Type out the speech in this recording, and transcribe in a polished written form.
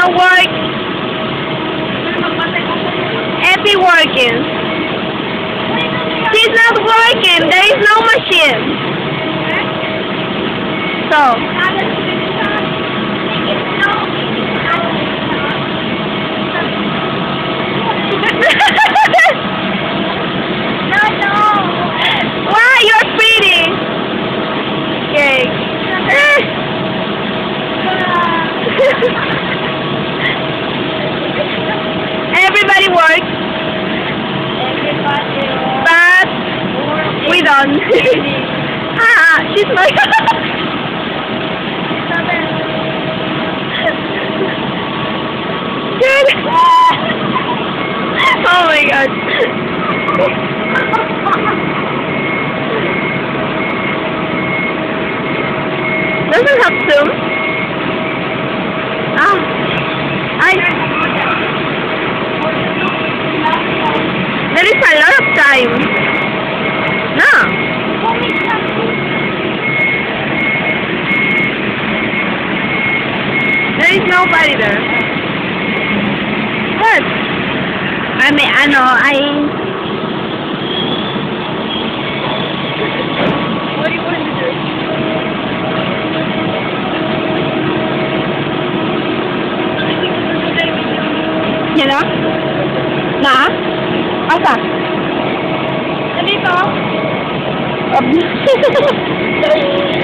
work. Epi working. She's not working. There is no machine. So. No. Why? You're pretty. Okay. Everybody works. But we don't. She's like. Good. Oh my God. Doesn't have to. There is a lot of time. No. There is nobody there. What? I mean, I know, What do you want to do? You know? Nah. Asa? Nandito.